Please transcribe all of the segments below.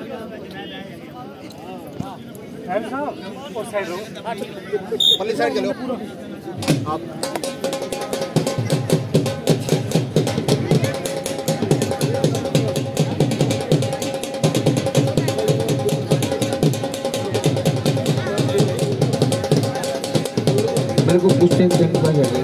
पल्ली साइड चलो आप। मेरे को कुछ टाइम करना चाहिए।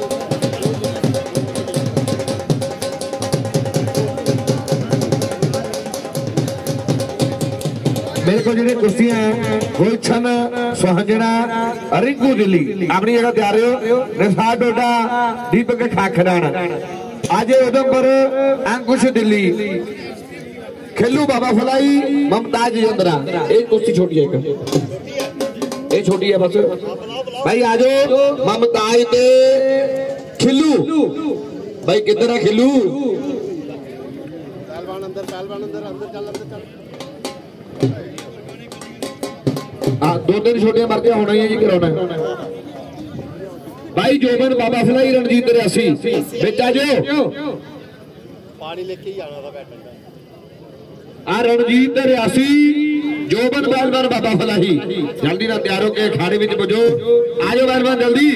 मेरे को जो कुर्सियां गुलशन सुहाजना रिंकू दिल्ली अपनी जगह तैयार हो। निसार डोडा दीपक खाखरान आज उधमपुर अंकुश दिल्ली खेलू बाबा फलाई ममताज यंद्रा। एक कुर्सी छोटी है, ये छोटी है बस भाई। आज ममताज ते खिलू भाई किधर है खिलू? हाँ 2-3 छोटियां मरते होना ही है जी, कराना भाई। जोबन बाबा फलाई रणजीत रियासी बेटा जो पानी लेके ही आना था बैडमिंटन। रणजीत रियासी जोबन पहलवान बाबा फलाही जल्दी ना तैयार होके अखाड़े में पुजो। आजो पहलवान जल्दी।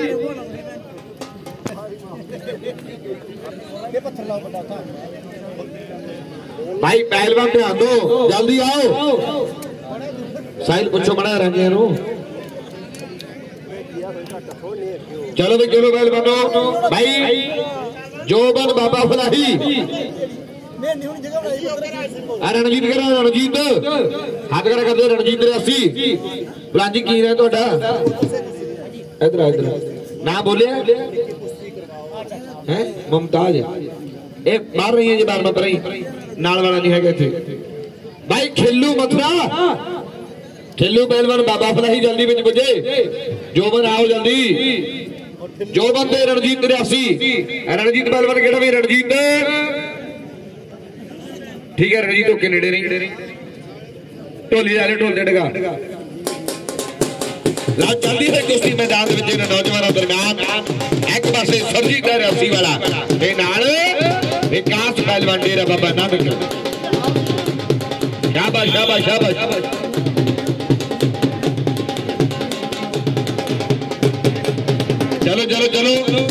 भाई पहलवान ध्यान दो, जल्दी आओ। साहिल पूछो बड़ा रंगे नो। चलो भाई चलो पहलवानो भाई। जोबन बाबा फलाही रणजीत करा रणजीत हाथ करा कर दो। रणजीत रियासी बुलाजी की रहे तो इधर इधर ना बोले हैं मुमताज एक मार रही है जी बार मत रही नाल वाला नहीं है थे भाई। खेलू मथुरा खेलू पहलवान बाबा फलाही जल्दी बिच पुजे। जोबन आओ जल्दी। जोबन ते रणजीत रियासी रणजीत पहलवान केड़ा भी रणजीत ठीक है। रणजीत होके नेड़े नहीं ढोली जा रहे ढोल डगा ला चलती है कुश्ती मैदान नौजवानों दरम्यान। एक पासे सरजीत रियासी वाला ते नाल विकास पहलवान डेरा बाबा नानक। शाबाश शाबाश शाबाश। चलो चलो चलो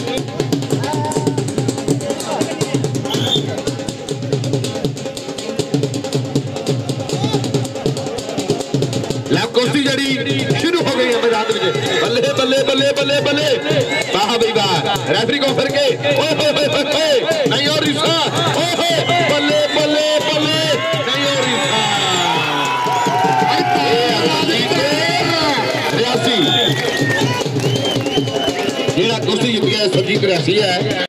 कुश्ती जड़ी शुरू हो गई है मैदान में। बल्ले बल्ले बल्ले बल्ले बल्ले वाह भाई वाह। रेफरी को फिर के नहीं और रिसा बल्ले बल्ले बल्ले नहीं और रिसा। रियासी जेड़ा कुश्ती जीत गया सरजीत रियासी है।